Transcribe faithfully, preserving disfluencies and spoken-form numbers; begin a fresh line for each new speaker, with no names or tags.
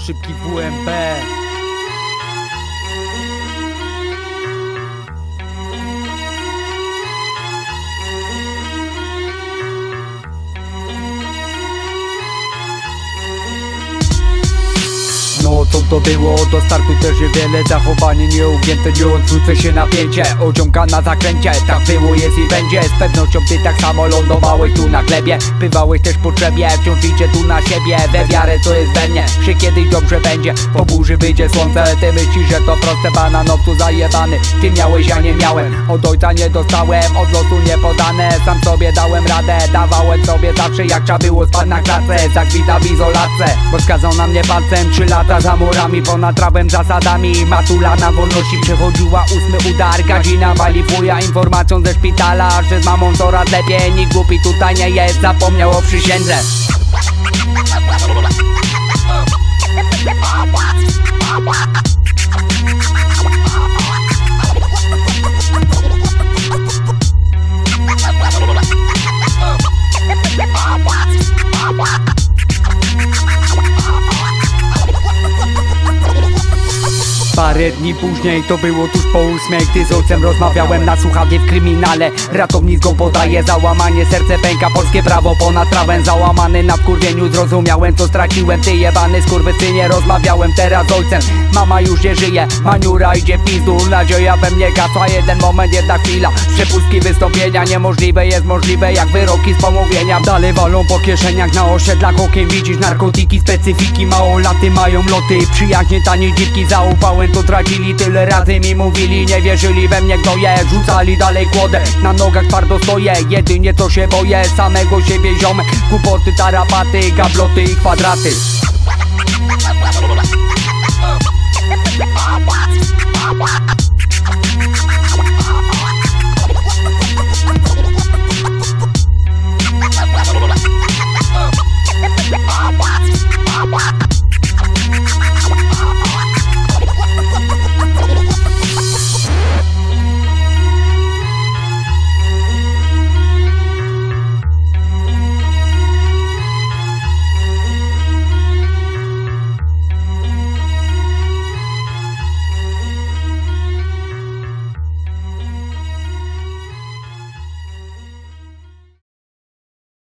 szybki W M B. No co to było, do startu też wiele zachowanie nieugięte, nie odrzucę się napięcie, ociąga na zakręcie. Tak było, jest i będzie, z pewnością ty tak samo lądowałeś tu na glebie. Bywałeś też w potrzebie, wciąż liczę tu na siebie. We wiarę co jest we mnie, że kiedyś dobrze będzie. Po burzy wyjdzie słońce, ty myślisz, że to proste, bananów tu zajebany. Ty miałeś, ja nie miałem, od ojca nie dostałem, od losu nie podane. Sam sobie dałem radę, dawałem sobie zawsze jak trzeba było spać na klatce. Zakwita w izolatce, bo skazał na mnie palcem trzy lata za murami, ponad prawem, zasadami. Matula na wolności przechodziła ósmy udar. Gazina wali wuja informacją ze szpitala, że z mamą coraz lepiej. Nikt głupi tutaj nie jest, zapomniał o przysiędze. Parę dni później, to było tuż po ósmej, gdy z ojcem rozmawiałem na słuchawce w kryminale. Ratownik go podaje, załamanie, serce pęka, polskie prawo ponad prawem. Załamany na wkurwieniu, zrozumiałem co straciłem. Ty jebany skurwysynie, rozmawiałem teraz z ojcem. Mama już nie żyje, maniura idzie pizdu. Nadzieja we mnie gasła, jeden moment, jedna chwila. Przepustki wystąpienia, niemożliwe jest możliwe jak wyroki z pomówienia. Dalej walą po kieszeniach, na osiedlach okiem widzisz narkotyki, specyfiki. Małolaty mają loty, przyjaźnie tanie dziwki. Zaufałem, to tracili, tyle razy mi mówili. Nie wierzyli we mnie gnoje, rzucali dalej kłodę. Na nogach twardo stoję, jedynie co się boję samego siebie ziomek. Kłopoty, tarapaty, gabloty i kwadraty.